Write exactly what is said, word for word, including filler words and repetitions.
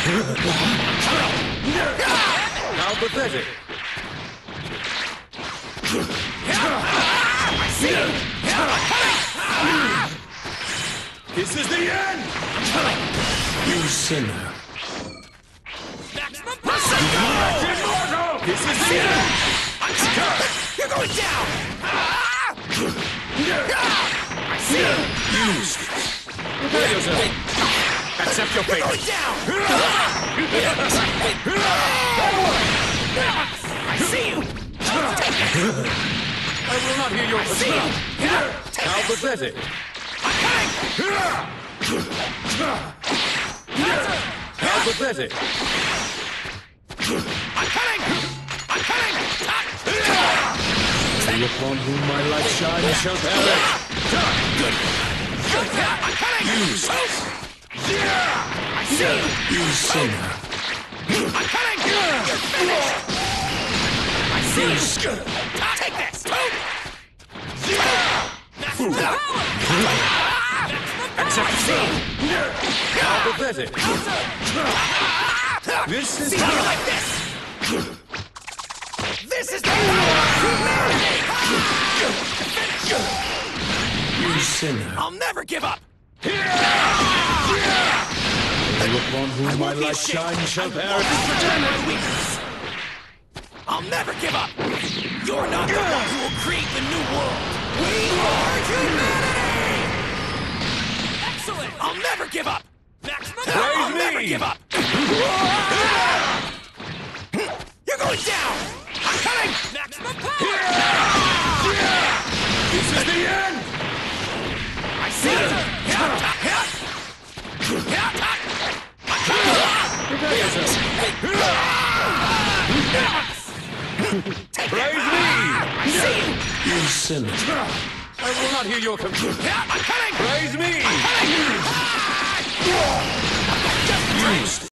How pathetic. I see you! This is the end! You sinner. Maximum This is the end! You're going down! I see you! Useless. Prepare yourself. Accept your fate. You're going down! I see you! I will not hear your See you! How pathetic. How pathetic. I'm coming! I'm coming! He upon whom my light shines shall perish. Good! I'm coming! Useless. I see you! You sinner. I'm coming! You're finished! I see you! Take this! Accept How pathetic. This is See you like this! This is the power of humanity! You sinner. I'll never give up! He upon whom my won't be light ashamed. shines shall I perish. won't betray my weakness. I'll never give up! You're not the one who will create the new world! We are humanity! Excellent! I'll never give up! Maximum power! I'll me. never give up! You're going down! I'm coming! Maximum power! This is the end! I see you! Prepare yourself. Praise me! I see you! You sinner. I will not hear your complaint. I'm coming!